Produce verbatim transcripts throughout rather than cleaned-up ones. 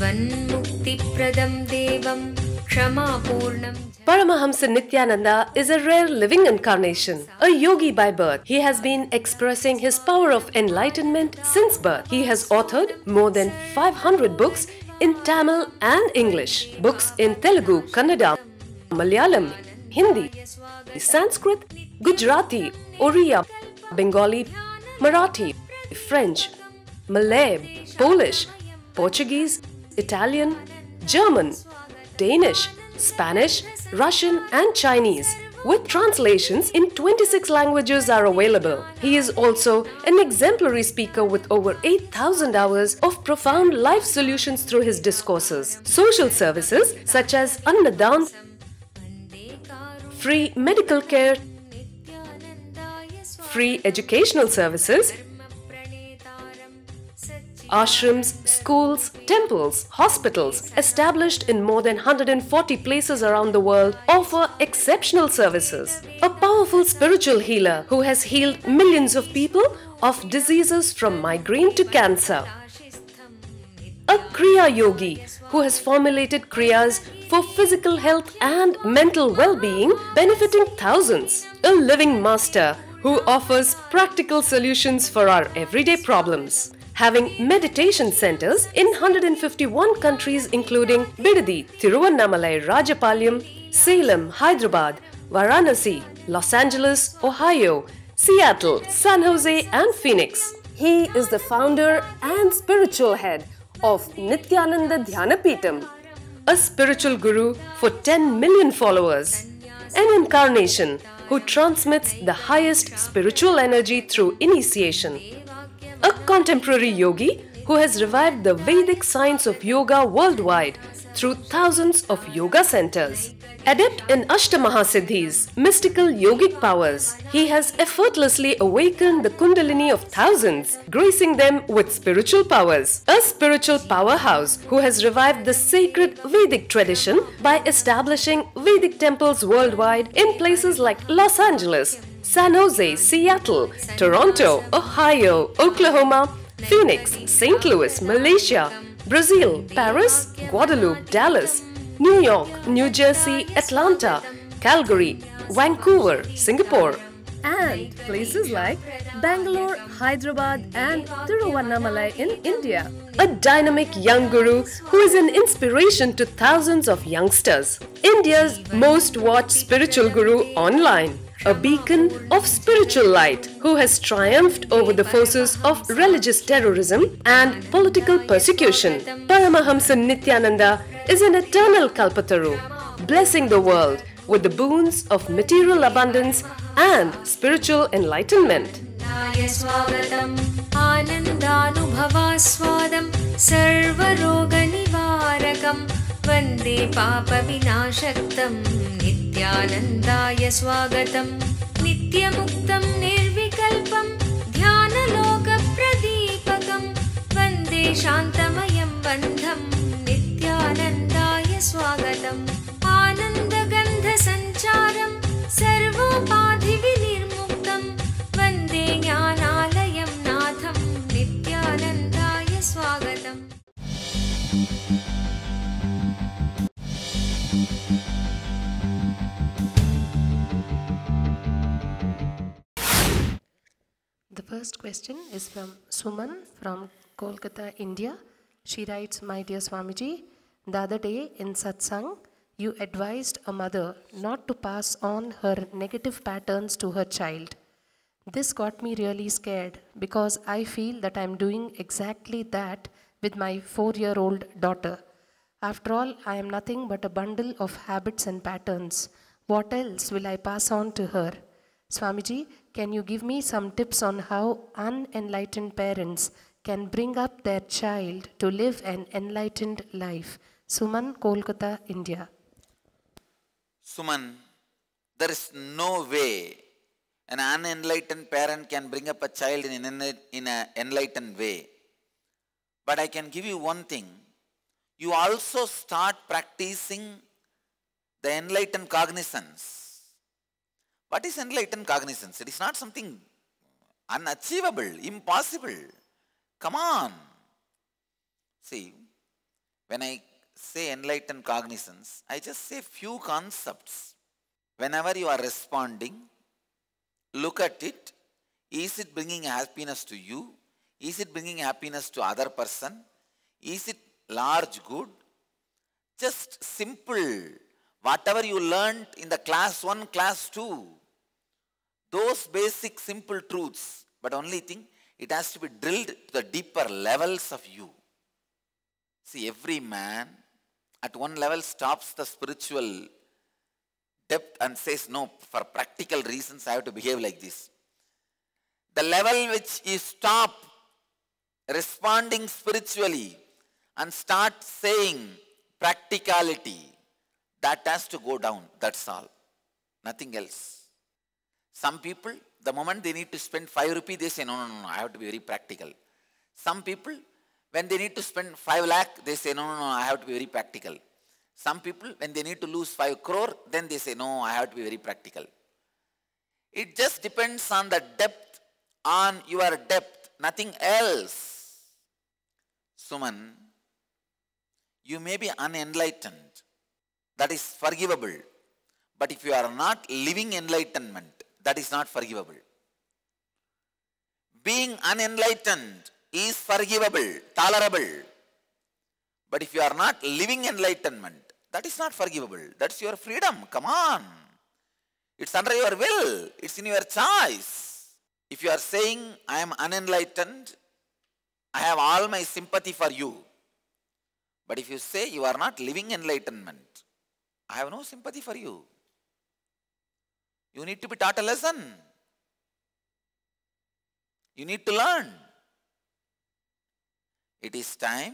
जीवन्मुक्तिप्रदं देवं क्षमापूर्णं. Paramahamsa Nityananda is a rare living incarnation, a yogi by birth. He has been expressing his power of enlightenment since birth. He has authored more than five hundred books in Tamil and English, books in Telugu, Kannada, Malayalam, Hindi, Sanskrit, Gujarati, Oriya, Bengali, Marathi, French, Malay, Polish, Portuguese, Italian, German, Danish, Spanish, Russian and Chinese, with translations in twenty-six languages are available. He is also an exemplary speaker with over eight thousand hours of profound life solutions through his discourses. Social services such as Annadan, free medical care, free educational services, ashrams, schools, temples, hospitals established in more than one hundred forty places around the world offer exceptional services. A powerful spiritual healer who has healed millions of people of diseases from migraine to cancer. A Kriya Yogi who has formulated Kriyas for physical health and mental well-being, benefiting thousands. A living master who offers practical solutions for our everyday problems. Having meditation centers in one hundred fifty-one countries including Bidadi, Tiruvannamalai, Rajapalyam, Salem, Hyderabad, Varanasi, Los Angeles, Ohio, Seattle, San Jose and Phoenix. He is the founder and spiritual head of Nityananda Dhyanapitham, a spiritual guru for ten million followers, an incarnation who transmits the highest spiritual energy through initiation. A contemporary yogi who has revived the Vedic science of yoga worldwide through thousands of yoga centers. Adept in Ashtamahasiddhis, mystical yogic powers, he has effortlessly awakened the kundalini of thousands, gracing them with spiritual powers. A spiritual powerhouse who has revived the sacred Vedic tradition by establishing Vedic temples worldwide in places like Los Angeles, San Jose, Seattle, Toronto, Ohio, Oklahoma, Phoenix, Saint Louis, Malaysia, Brazil, Paris, Guadeloupe, Dallas, New York, New Jersey, Atlanta, Calgary, Vancouver, Singapore, and places like Bangalore, Hyderabad and Tiruvannamalai in India. A dynamic young guru who is an inspiration to thousands of youngsters. India's most watched spiritual guru online. A beacon of spiritual light who has triumphed over the forces of religious terrorism and political persecution. Paramahamsa Nityananda is an eternal Kalpataru, blessing the world with the boons of material abundance and spiritual enlightenment. वन्दे पापविनाशक्तं नित्यानन्दाय स्वागतं नित्यमुक्तं निर्विकल्पं ध्यानलोकप्रदीपकं वन्दे शान्तमयं बन्धं नित्यानन्दाय स्वागतम् आनन्दगन्धसञ्चारं सर्वोपाधिविनिर्मुक्तं वन्दे ज्ञानालयं नाथं नित्यानन्दाय स्वागतम्. The first question is from Suman from Kolkata, India. She writes, "My dear Swamiji, the other day in satsang, you advised a mother not to pass on her negative patterns to her child. This got me really scared because I feel that I am doing exactly that with my four-year-old daughter. After all, I am nothing but a bundle of habits and patterns. What else will I pass on to her? Swamiji, can you give me some tips on how unenlightened parents can bring up their child to live an enlightened life?" Suman, Kolkata, India. Suman, there is no way an unenlightened parent can bring up a child in an in an enlightened way. But I can give you one thing. You also start practicing the enlightened cognizance. What is enlightened cognizance? It is not something unachievable, impossible. Come on. See, When I say enlightened cognizance, I just say few concepts. Whenever you are responding, look at it. Is it bringing happiness to you? Is it bringing happiness to other person? Is it large good? Just simple. Whatever you learned in the class one, class two, those basic simple truths. But only thing, it has to be drilled to the deeper levels of you. See, every man at one level stops the spiritual depth and says, no, for practical reasons I have to behave like this. The level which you stop responding spiritually and start saying practicality, that has to go down, that's all. Nothing else. Some people, the moment they need to spend five rupees, they say, no, no, no, no, I have to be very practical. Some people, when they need to spend five lakh, they say, no, no, no, I have to be very practical. Some people, when they need to lose five crore, then they say, no, I have to be very practical. It just depends on the depth, on your depth, nothing else. Suman, you may be unenlightened. That is forgivable. But if you are not living enlightenment, that is not forgivable. Being unenlightened is forgivable, tolerable. But if you are not living enlightenment, that is not forgivable. That's your freedom. Come on. It's under your will. It's in your choice. If you are saying, I am unenlightened, I have all my sympathy for you. But if you say you are not living enlightenment, I have no sympathy for you. You need to be taught a lesson. You need to learn. It is time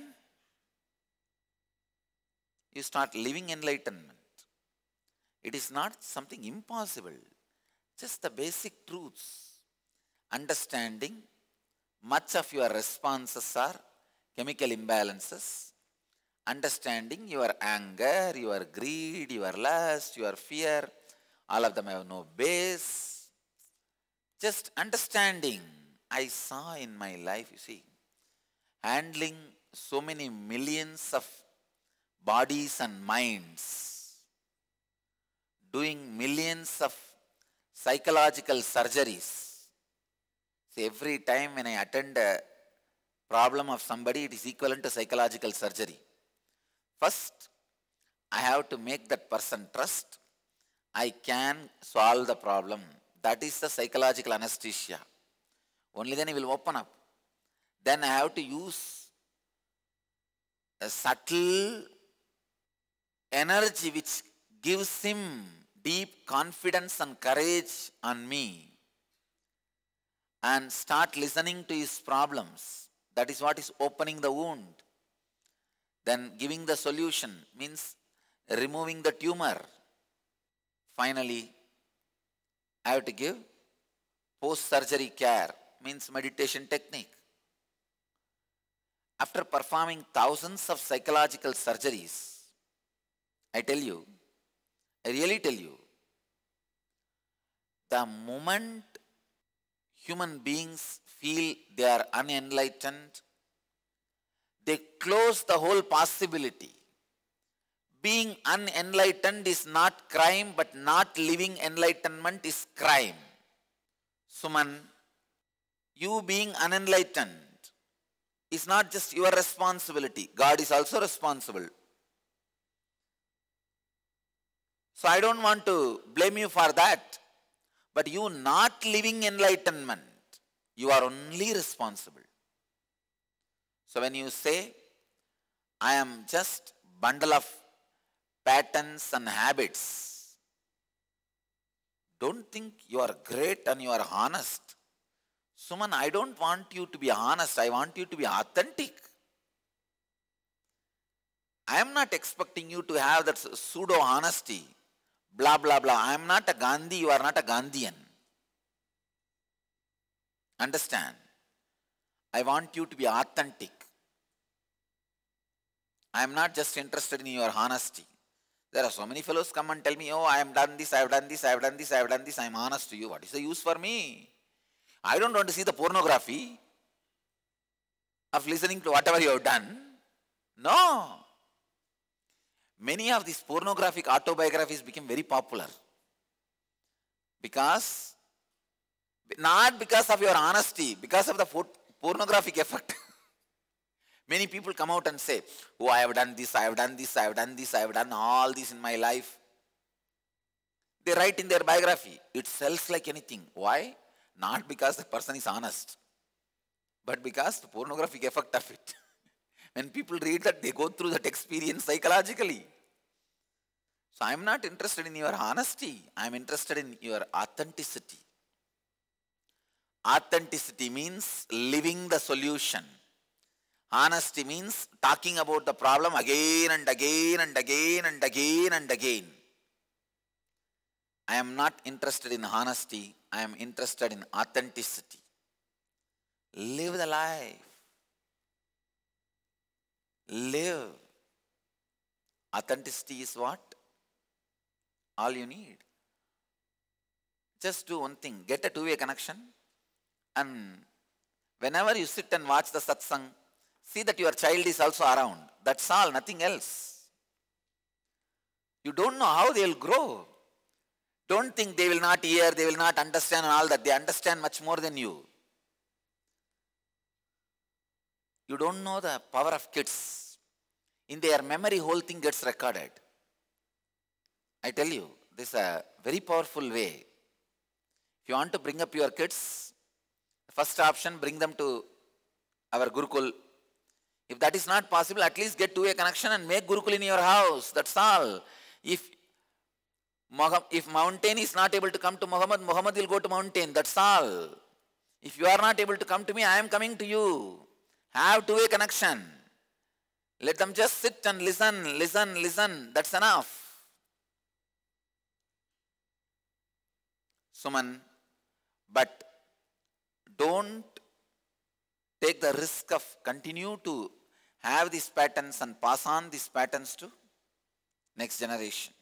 you start living enlightenment. It is not something impossible. Just the basic truths. Understanding much of your responses are chemical imbalances. Understanding your anger, your greed, your lust, your fear, all of them have no base. Just understanding. I saw in my life, you see, handling so many millions of bodies and minds, doing millions of psychological surgeries. See, every time when I attend a problem of somebody, it is equivalent to psychological surgery. First, I have to make that person trust I can solve the problem. That is the psychological anesthesia. Only then he will open up. Then I have to use a subtle energy which gives him deep confidence and courage on me and start listening to his problems. That is what is opening the wound. Then giving the solution means removing the tumor. Finally, I have to give post-surgery care, means meditation technique. After performing thousands of psychological surgeries, I tell you, I really tell you, the moment human beings feel they are unenlightened, they close the whole possibility. Being unenlightened is not crime, but not living enlightenment is crime. Suman, you being unenlightened is not just your responsibility. God is also responsible. So I don't want to blame you for that. But you not living enlightenment, you are only responsible. So when you say, I am just bundle of patterns and habits, don't think you are great and you are honest. Suman, I don't want you to be honest. I want you to be authentic. I am not expecting you to have that pseudo-honesty. Blah, blah, blah. I am not a Gandhi. You are not a Gandhian. Understand? I want you to be authentic. I am not just interested in your honesty. There are so many fellows come and tell me, oh, I have done this, I have done this, I have done this, I have done this, I am honest to you. What is the use for me? I don't want to see the pornography of listening to whatever you have done. No. many of these pornographic autobiographies became very popular. Because, not because of your honesty, because of the pornographic effect. Many people come out and say, oh, I have done this, I have done this, I have done this, I have done all this in my life. They write in their biography, it sells like anything. Why? Not because the person is honest, but because the pornographic effect of it. When people read that, they go through that experience psychologically. So I am not interested in your honesty, I am interested in your authenticity. Authenticity means living the solution. Honesty means talking about the problem again and again and again and again and again. I am not interested in honesty, I am interested in authenticity. Live the life. Live. Authenticity is what? All you need. Just do one thing, get a two-way connection, and whenever you sit and watch the satsang, see that your child is also around. That's all, nothing else. You don't know how they will grow. Don't think they will not hear, they will not understand and all that. They understand much more than you. You don't know the power of kids. In their memory, whole thing gets recorded. I tell you, this is a very powerful way. If you want to bring up your kids, first option, bring them to our Gurukul. If that is not possible, at least get two-way connection and make Gurukul in your house. That's all. If, if mountain is not able to come to Muhammad, Muhammad will go to mountain. That's all. If you are not able to come to me, I am coming to you. Have two-way connection. Let them just sit and listen, listen, listen. That's enough. Suman, but don't take the risk of continue to have these patterns and pass on these patterns to next generation.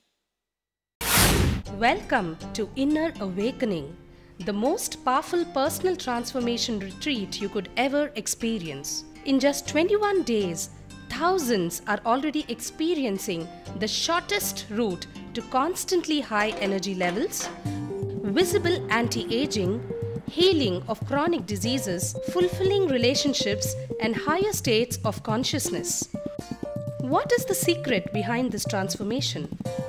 Welcome to Inner Awakening, the most powerful personal transformation retreat you could ever experience. In just twenty-one days, thousands are already experiencing the shortest route to constantly high energy levels, visible anti-aging, healing of chronic diseases, fulfilling relationships, and higher states of consciousness. What is the secret behind this transformation?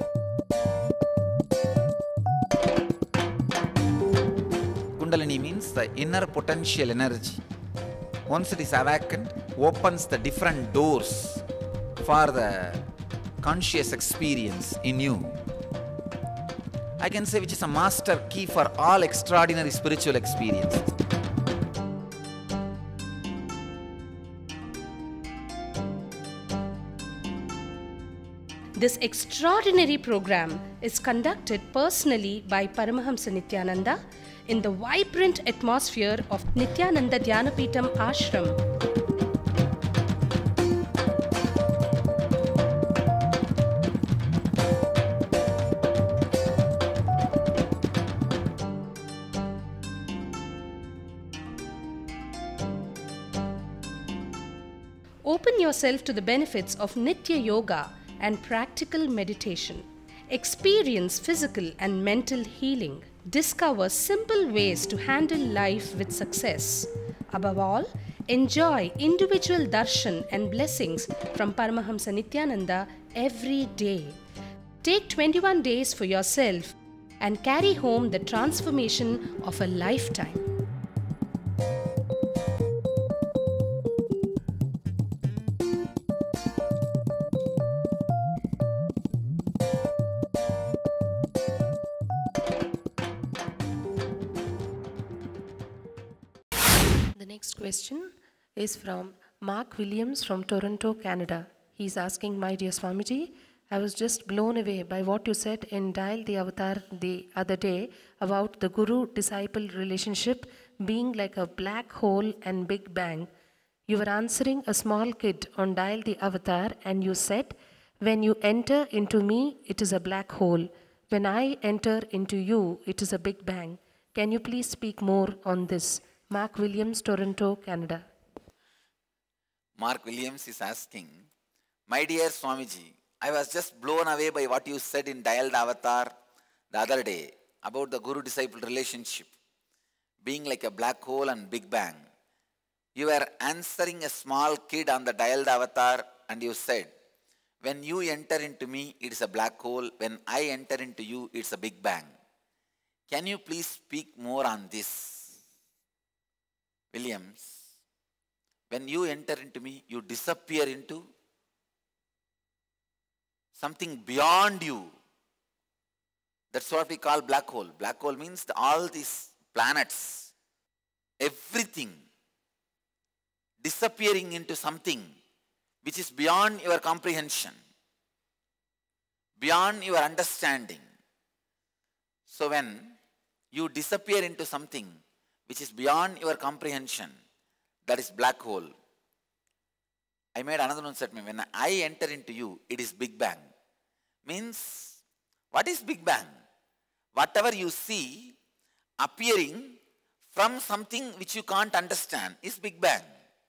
Kundalini means the inner potential energy. Once it is awakened, opens the different doors for the conscious experience in you. I can say which is a master key for all extraordinary spiritual experiences. This extraordinary program is conducted personally by Paramahamsa Nityananda in the vibrant atmosphere of Nityananda Dhyanapitham Ashram. Open yourself to the benefits of Nitya Yoga and practical meditation. Experience physical and mental healing. Discover simple ways to handle life with success. Above all, enjoy individual darshan and blessings from Paramahamsa Nityananda every day. Take twenty-one days for yourself and carry home the transformation of a lifetime. The next question is from Mark Williams from Toronto, Canada. He's asking, my dear Swamiji, I was just blown away by what you said in Dial the Avatar the other day about the guru-disciple relationship being like a black hole and Big Bang. You were answering a small kid on Dial the Avatar and you said, when you enter into me, it is a black hole. When I enter into you, it is a Big Bang. Can you please speak more on this? Mark Williams, Toronto, Canada. Mark Williams is asking, my dear Swamiji, I was just blown away by what you said in Dialed Avatar the other day about the guru-disciple relationship being like a black hole and Big Bang. You were answering a small kid on the Dialed Avatar and you said, when you enter into me, it is a black hole. When I enter into you, it's a Big Bang. Can you please speak more on this? Williams, when you enter into me, you disappear into something beyond you. That's what we call black hole. Black hole means the, all these planets, everything disappearing into something which is beyond your comprehension, beyond your understanding. So when you disappear into something which is beyond your comprehension, that is black hole. I made another one statement. When I enter into you, it is Big Bang. Means, what is Big Bang? Whatever you see appearing from something which you can't understand is Big Bang.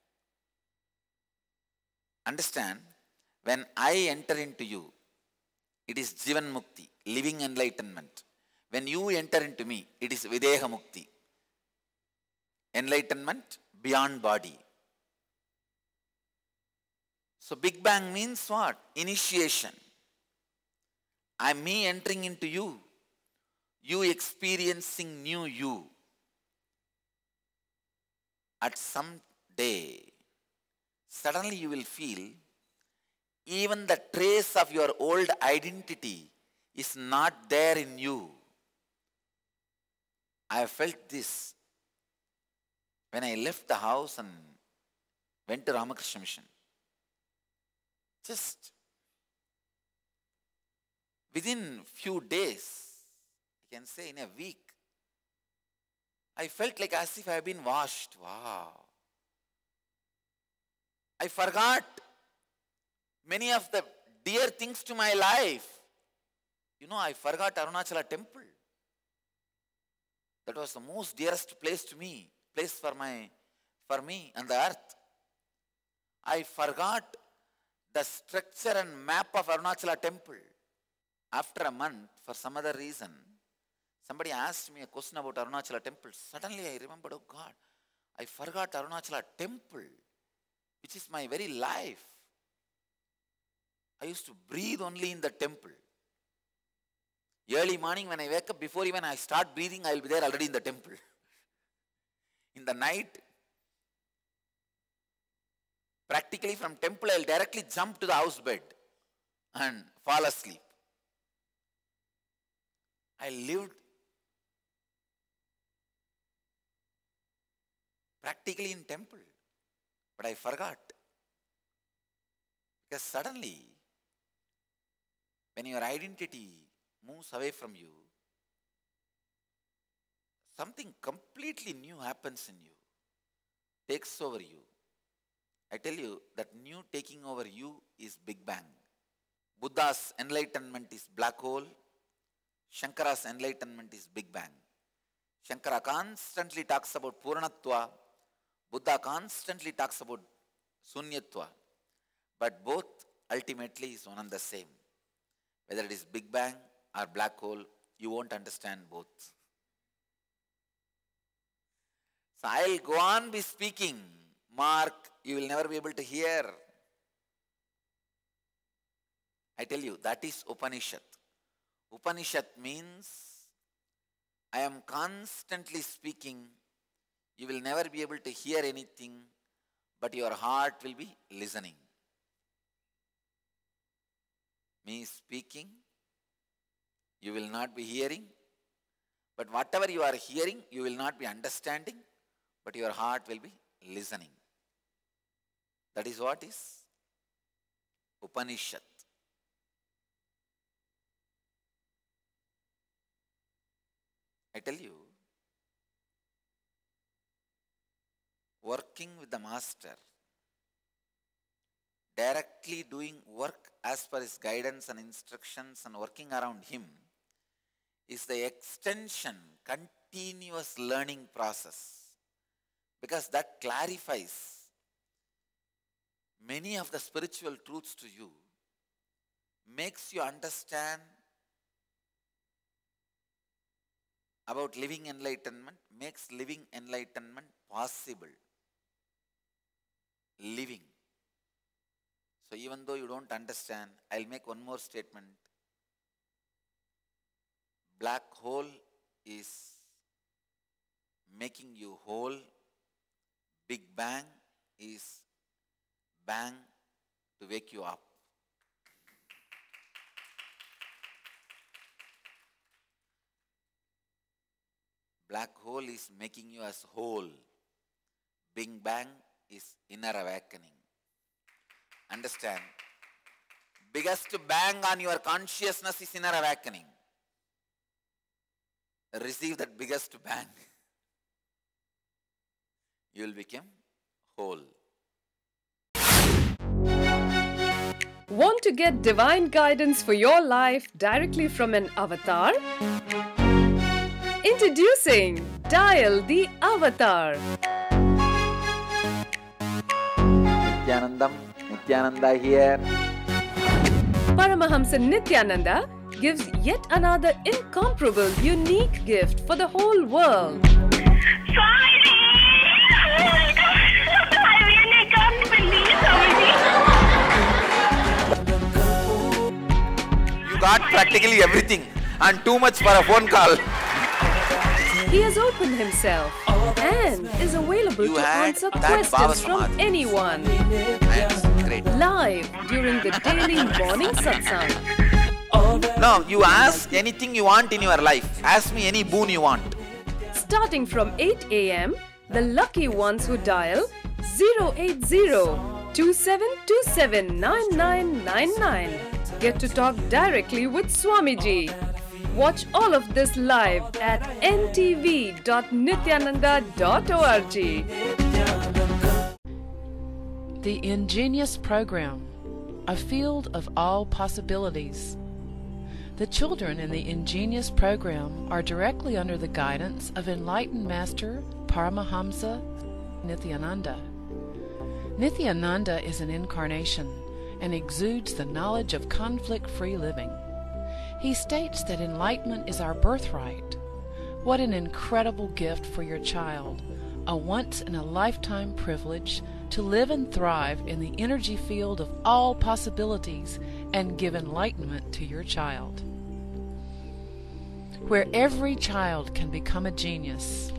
Understand? When I enter into you, it is Jivan Mukti, living enlightenment. When you enter into me, it is Videha Mukti, enlightenment beyond body. So Big Bang means what? Initiation. I am me entering into you, you experiencing new you. At some day, suddenly you will feel even the trace of your old identity is not there in you. I have felt this when I left the house and went to Ramakrishna Mission. Just within few days, I can say in a week, I felt like as if I have been washed. Wow. I forgot many of the dear things to my life. You know, I forgot Arunachala temple. That was the most dearest place to me, place for my, for me on the earth. I forgot the structure and map of Arunachala temple. After a month, for some other reason, somebody asked me a question about Arunachala temple. Suddenly I remembered, oh God, I forgot Arunachala temple, which is my very life. I used to breathe only in the temple. Early morning when I wake up, before even I start breathing, I will be there already in the temple. In the night, practically from temple, I will directly jump to the house bed and fall asleep. I lived practically in temple, but I forgot. Because suddenly, when your identity moves away from you, something completely new happens in you, takes over you. I tell you that new taking over you is Big Bang. Buddha's enlightenment is black hole. Shankara's enlightenment is Big Bang. Shankara constantly talks about Purnatva. Buddha constantly talks about Sunyatva. But both ultimately is one and the same. Whether it is Big Bang or black hole, you won't understand both. So I'll go on be speaking. Mark, you will never be able to hear. I tell you, that is Upanishad. Upanishad means I am constantly speaking. You will never be able to hear anything, but your heart will be listening. Me speaking, you will not be hearing, but whatever you are hearing, you will not be understanding, but your heart will be listening. That is what is Upanishad. I tell you, working with the master, directly doing work as per his guidance and instructions and working around him is the extension, continuous learning process. Because that clarifies many of the spiritual truths to you makes you understand about living enlightenment, makes living enlightenment possible. Living. So even though you don't understand, I'll make one more statement. Black hole is making you whole. Big Bang is bang to wake you up. Black hole is making you as whole. Big Bang is inner awakening. Understand? Biggest bang on your consciousness is inner awakening. Receive that biggest bang. You will become whole. Want to get divine guidance for your life directly from an avatar? Introducing Dial the Avatar. Nityanandam, Nityananda here. Paramahamsa Nityananda gives yet another incomparable, unique gift for the whole world. Swamiji! Oh my God! I really can't believe, Swamiji! You got practically everything and too much for a phone call. He has opened himself and is available You to had answer that questions Baba from Samadhi. anyone. That's great. Live during the daily morning satsang. No, you ask anything you want in your life. Ask me any boon you want. Starting from eight A M, the lucky ones who dial zero eight zero, two seven two seven, nine nine nine nine get to talk directly with Swamiji. Watch all of this live at n t v dot nityananda dot org. The Ingenious Program, a field of all possibilities. The children in the Ingenious Program are directly under the guidance of Enlightened Master Paramahamsa Nityananda. Nityananda is an incarnation and exudes the knowledge of conflict-free living. He states that enlightenment is our birthright. What an incredible gift for your child, a once-in-a-lifetime privilege to live and thrive in the energy field of all possibilities and give enlightenment to your child. Where every child can become a genius.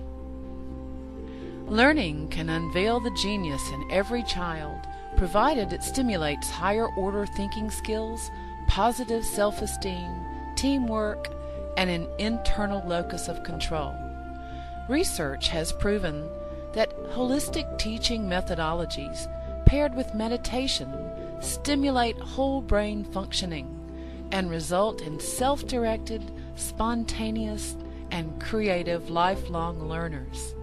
Learning can unveil the genius in every child, provided it stimulates higher-order thinking skills, positive self-esteem, teamwork, and an internal locus of control. Research has proven that holistic teaching methodologies paired with meditation stimulate whole brain functioning and result in self-directed, spontaneous, and creative lifelong learners.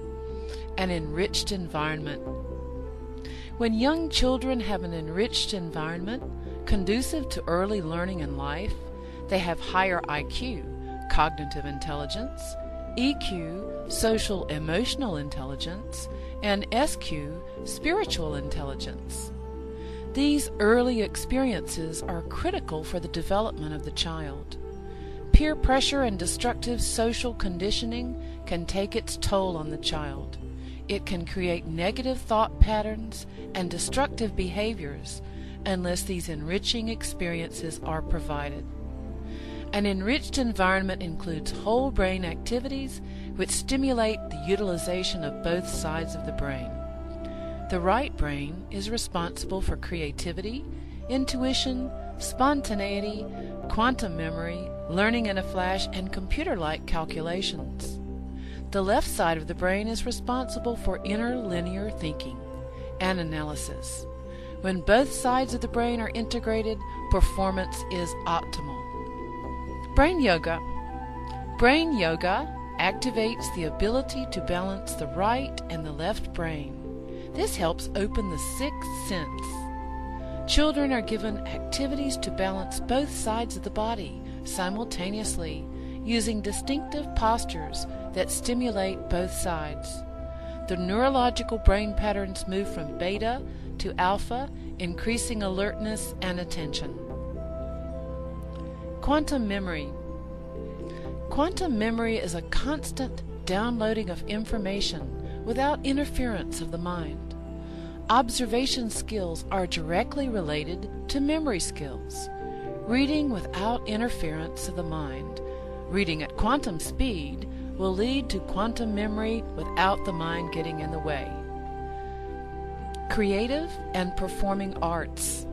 An enriched environment. When young children have an enriched environment conducive to early learning in life, they have higher I Q, cognitive intelligence, E Q, social emotional intelligence, and S Q, spiritual intelligence. These early experiences are critical for the development of the child. Peer pressure and destructive social conditioning can take its toll on the child. It can create negative thought patterns and destructive behaviors unless these enriching experiences are provided. An enriched environment includes whole brain activities which stimulate the utilization of both sides of the brain. The right brain is responsible for creativity, intuition, spontaneity, quantum memory, learning in a flash, and computer-like calculations. The left side of the brain is responsible for inner linear thinking and analysis. When both sides of the brain are integrated, performance is optimal. Brain Yoga. Brain Yoga activates the ability to balance the right and the left brain. This helps open the sixth sense. Children are given activities to balance both sides of the body simultaneously, using distinctive postures that stimulate both sides. The neurological brain patterns move from beta to alpha, increasing alertness and attention. Quantum memory. Quantum memory is a constant downloading of information without interference of the mind. Observation skills are directly related to memory skills. Reading without interference of the mind, reading at quantum speed, will lead to quantum memory without the mind getting in the way. Creative and performing arts.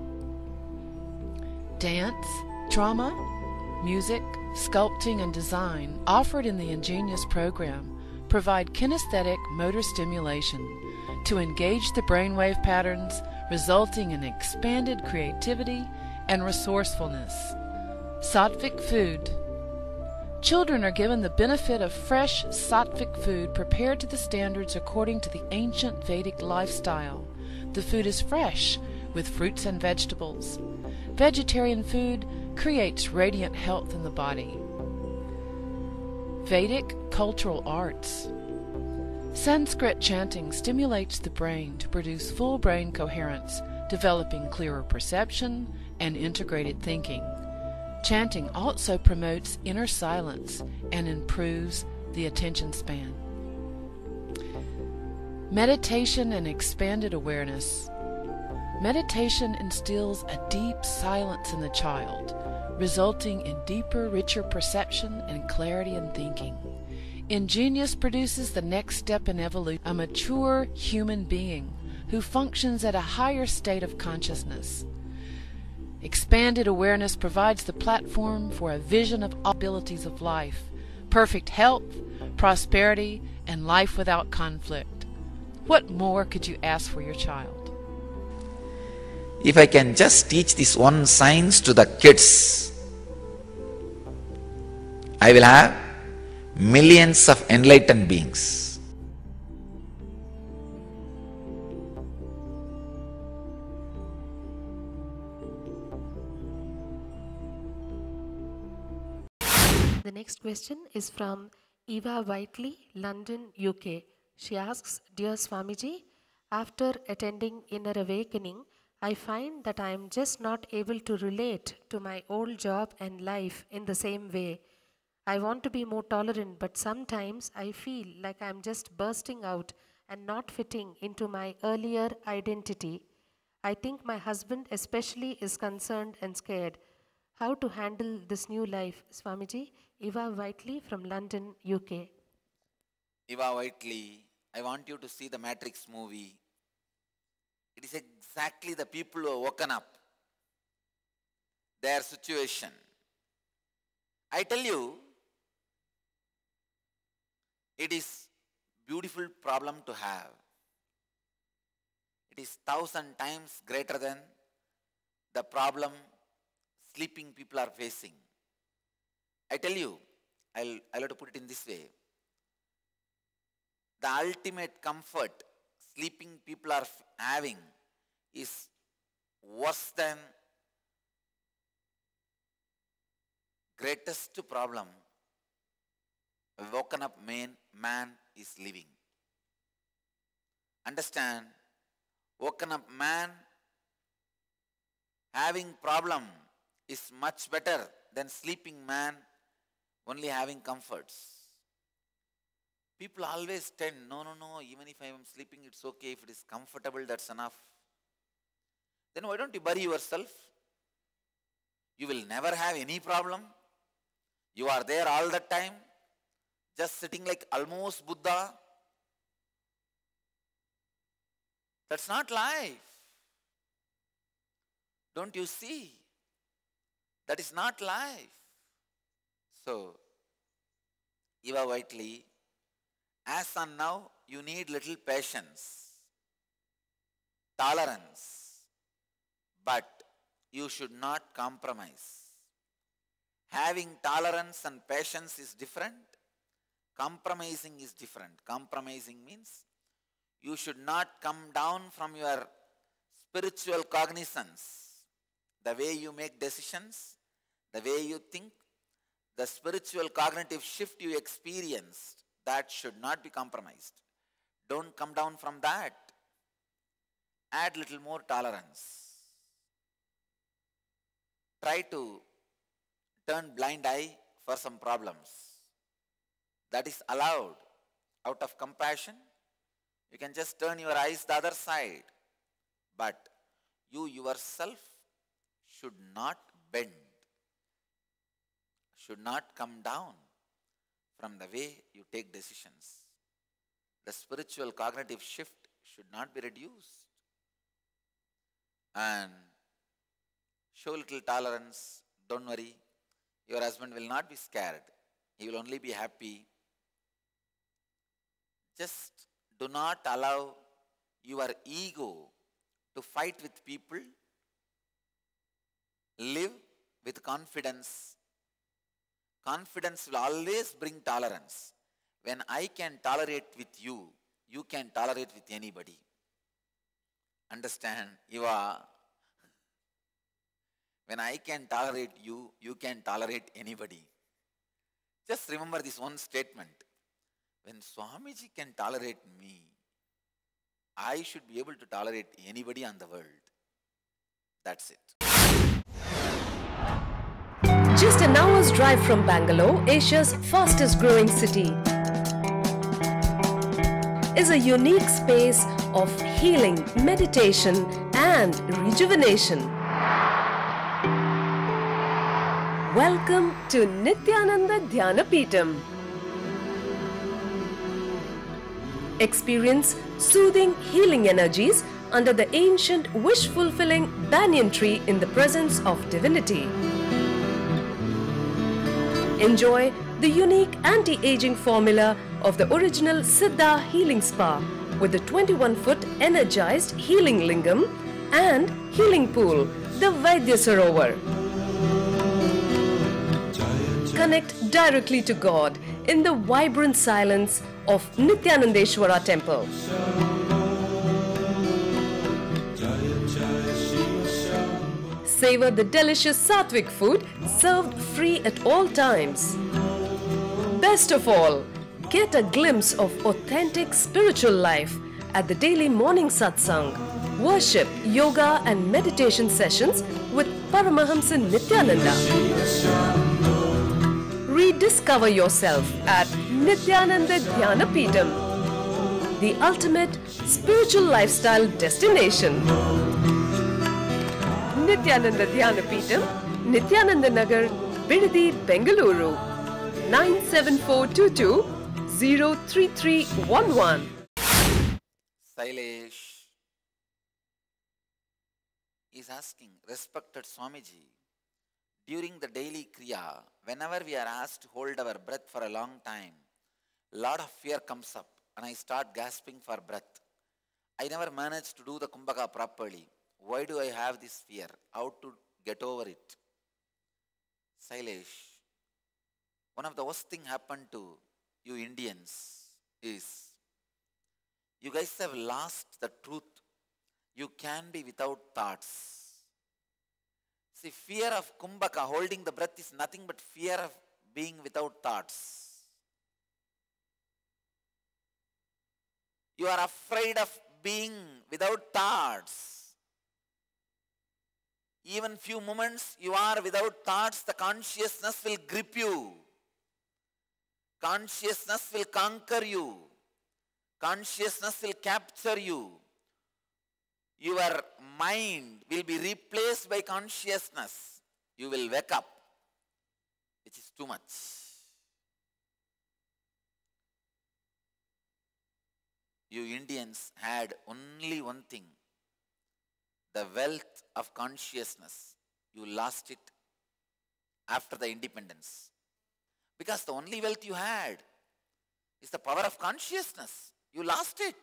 Dance, drama, music, sculpting, and design offered in the Ingenious program provide kinesthetic motor stimulation to engage the brainwave patterns, resulting in expanded creativity and resourcefulness. Sattvic food. Children are given the benefit of fresh sattvic food prepared to the standards according to the ancient Vedic lifestyle. The food is fresh, with fruits and vegetables. Vegetarian food creates radiant health in the body. Vedic cultural arts. Sanskrit chanting stimulates the brain to produce full brain coherence, developing clearer perception and integrated thinking. Chanting also promotes inner silence and improves the attention span. Meditation and expanded awareness. Meditation instills a deep silence in the child, resulting in deeper, richer perception and clarity in thinking. Ingenious produces the next step in evolution, a mature human being who functions at a higher state of consciousness. Expanded awareness provides the platform for a vision of all abilities of life, perfect health, prosperity, and life without conflict. What more could you ask for your child? If I can just teach this one science to the kids, I will have millions of enlightened beings. The next question is from Eva Whiteley, London, U K. She asks, Dear Swamiji, after attending Inner Awakening, I find that I am just not able to relate to my old job and life in the same way. I want to be more tolerant, but sometimes I feel like I am just bursting out and not fitting into my earlier identity. I think my husband especially is concerned and scared. How to handle this new life, Swamiji? Eva Whiteley from London, U K. Eva Whiteley, I want you to see the Matrix movie. It is exactly the people who have woken up, their situation. I tell you, it is beautiful problem to have. It is thousand times greater than the problem sleeping people are facing. I tell you, I'll, I'll have to put it in this way. The ultimate comfort sleeping people are having is worse than greatest problem a woken up man, man is living. Understand, woken up man having problem is much better than sleeping man only having comforts. People always tend, no, no, no, even if I am sleeping, it's okay. If it is comfortable, that's enough. Then why don't you bury yourself? You will never have any problem. You are there all the time, just sitting like almost Buddha. That's not life. Don't you see? That is not life. So, Eva Whiteley, as on now, you need little patience, tolerance, but you should not compromise. Having tolerance and patience is different. Compromising is different. Compromising means you should not come down from your spiritual cognizance. The way you make decisions, the way you think, the spiritual cognitive shift you experienced, that should not be compromised. Don't come down from that. Add little more tolerance. Try to turn blind eye for some problems. That is allowed. Out of compassion, you can just turn your eyes the other side. But you yourself should not bend, should not come down from the way you take decisions. The spiritual cognitive shift should not be reduced. And show little tolerance. Don't worry. Your husband will not be scared. He will only be happy. Just do not allow your ego to fight with people. Live with confidence. Confidence will always bring tolerance. When I can tolerate with you, you can tolerate with anybody. Understand? You are. When I can tolerate you, you can tolerate anybody. Just remember this one statement. When Swamiji can tolerate me, I should be able to tolerate anybody on the world. That's it. Just an hour's drive from Bangalore, Asia's fastest growing city, is a unique space of healing, meditation and rejuvenation. Welcome to Nityananda Dhyanapitham. Experience soothing healing energies under the ancient wish-fulfilling banyan tree in the presence of divinity. Enjoy the unique anti-aging formula of the original Siddha Healing Spa with the twenty-one foot energized healing lingam and healing pool, the Vaidya Sarovar. Connect directly to God in the vibrant silence of Nityanandeshwara Temple. Savor the delicious Sattvic food served free at all times. Best of all, get a glimpse of authentic spiritual life at the daily morning satsang, worship, yoga and meditation sessions with Paramahamsa Nityananda. Rediscover yourself at Nityananda Dhyanapitham, the ultimate spiritual lifestyle destination. Nityananda Dhyanapitham, Nityananda Nagar, Bidadi, Bengaluru, nine seven four two two zero three three one one. Sailesh is asking, respected Swamiji, during the daily Kriya, whenever we are asked to hold our breath for a long time, a lot of fear comes up and I start gasping for breath. I never manage to do the Kumbhaka properly. Why do I have this fear? How to get over it? Sailesh, one of the worst things happened to you Indians is, you guys have lost the truth. You can be without thoughts. See, fear of Kumbhaka, holding the breath, is nothing but fear of being without thoughts. You are afraid of being without thoughts. Even few moments you are without thoughts, the consciousness will grip you. Consciousness will conquer you. Consciousness will capture you. Your mind will be replaced by consciousness. You will wake up, which is too much. You Indians had only one thing, the wealth of consciousness. You lost it after the independence. Because the only wealth you had is the power of consciousness. You lost it.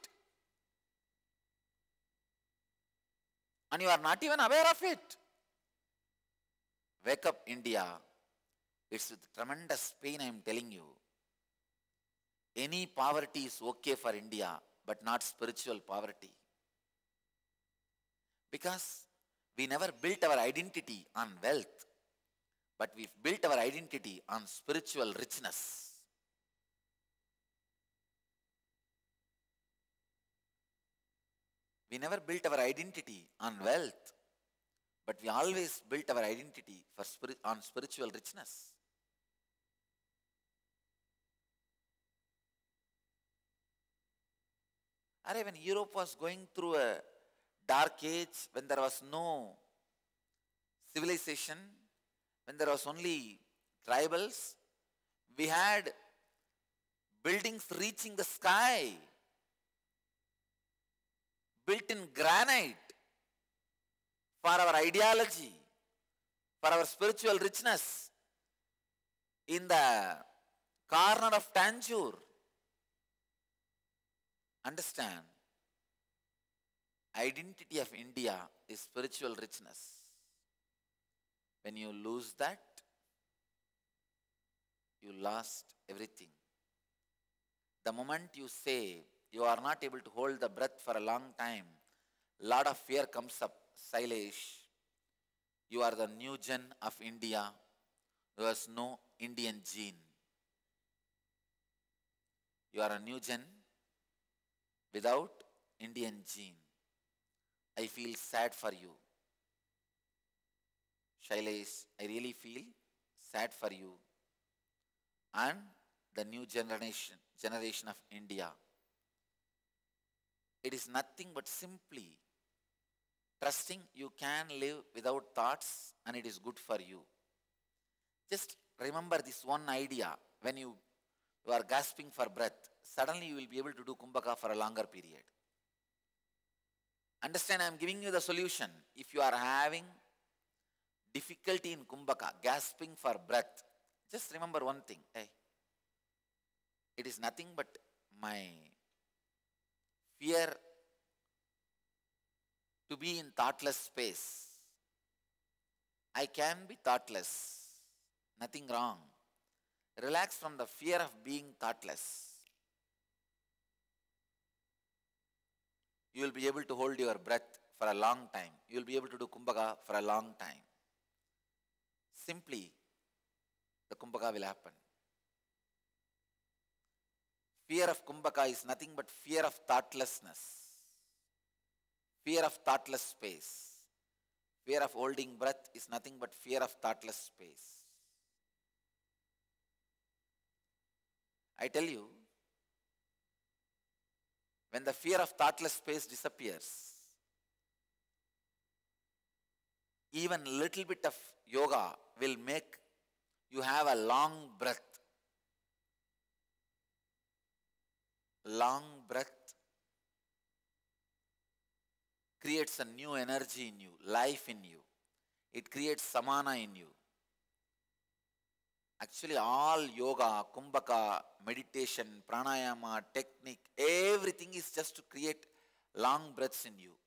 And you are not even aware of it. Wake up, India. It's with tremendous pain I am telling you. Any poverty is okay for India, but not spiritual poverty. Because we never built our identity on wealth, but we've built our identity on spiritual richness. We never built our identity on wealth, But we always built our identity for spirit, on spiritual richness. Are when Europe was going through a dark age, when there was no civilization, when there was only tribals, we had buildings reaching the sky, built in granite, for our ideology, for our spiritual richness. In the corner of Tanjore, understand, identity of India is spiritual richness. When you lose that, you lost everything. The moment you say you are not able to hold the breath for a long time, lot of fear comes up. Sailesh, you are the new gen of India. There was no Indian gene. You are a new gen without Indian gene. I feel sad for you. Shailesh, I really feel sad for you and the new generation, generation of India. It is nothing but simply trusting you can live without thoughts and it is good for you. Just remember this one idea. When you, you are gasping for breath, suddenly you will be able to do Kumbhaka for a longer period. Understand, I am giving you the solution. If you are having difficulty in Kumbhaka, gasping for breath, just remember one thing. Hey, it is nothing but my fear to be in thoughtless space. I can be thoughtless. Nothing wrong. Relax from the fear of being thoughtless. You will be able to hold your breath for a long time. You will be able to do Kumbhaka for a long time. Simply, the Kumbhaka will happen. Fear of Kumbhaka is nothing but fear of thoughtlessness. Fear of thoughtless space. Fear of holding breath is nothing but fear of thoughtless space. I tell you, when the fear of thoughtless space disappears, even little bit of yoga will make you have a long breath. Long breath creates a new energy in you, life in you. It creates samana in you. Actually, all yoga, Kumbhaka, meditation, pranayama, technique, everything is just to create long breaths in you.